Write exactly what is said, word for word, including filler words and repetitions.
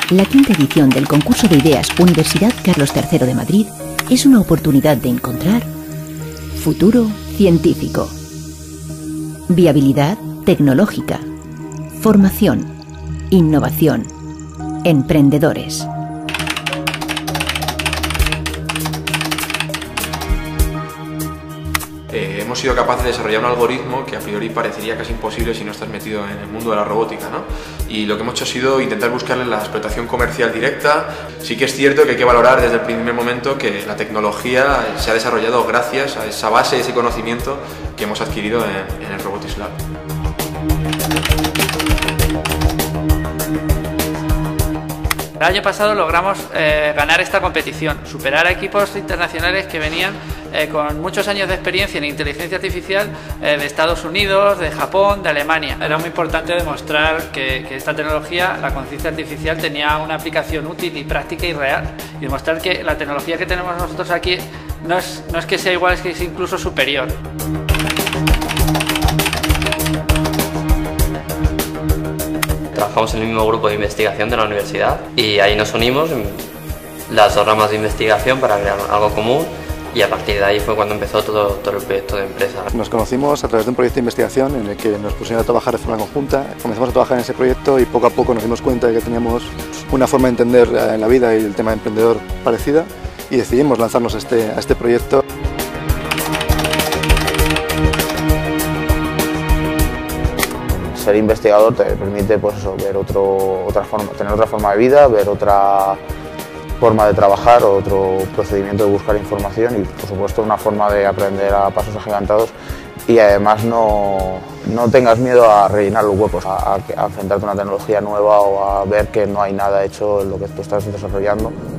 La quinta edición del concurso de ideas Universidad Carlos tercero de Madrid es una oportunidad de encontrar futuro científico, viabilidad tecnológica, formación, innovación, emprendedores. Eh, hemos sido capaces de desarrollar un algoritmo que a priori parecería casi imposible si no estás metido en el mundo de la robótica, ¿no? Y lo que hemos hecho ha sido intentar buscarle la explotación comercial directa. Sí que es cierto que hay que valorar desde el primer momento que la tecnología se ha desarrollado gracias a esa base, ese conocimiento que hemos adquirido en, en el Robotics Lab. El año pasado logramos eh, ganar esta competición, superar a equipos internacionales que venían eh, con muchos años de experiencia en inteligencia artificial eh, de Estados Unidos, de Japón, de Alemania. Era muy importante demostrar que, que esta tecnología, la conciencia artificial, tenía una aplicación útil y práctica y real. Y demostrar que la tecnología que tenemos nosotros aquí no es, no es que sea igual, es que es incluso superior. Trabajamos en el mismo grupo de investigación de la universidad y ahí nos unimos en las dos ramas de investigación para crear algo común y a partir de ahí fue cuando empezó todo, todo el proyecto de empresa. Nos conocimos a través de un proyecto de investigación en el que nos pusieron a trabajar de forma conjunta. Comenzamos a trabajar en ese proyecto y poco a poco nos dimos cuenta de que teníamos una forma de entender en la vida y el tema de emprendedor parecida y decidimos lanzarnos a este, a este proyecto. Ser investigador te permite pues eso, ver otro, otra forma, tener otra forma de vida, ver otra forma de trabajar, otro procedimiento de buscar información y por supuesto una forma de aprender a pasos agigantados y además no, no tengas miedo a rellenar los huecos, a, a, a enfrentarte a una tecnología nueva o a ver que no hay nada hecho en lo que tú estás desarrollando.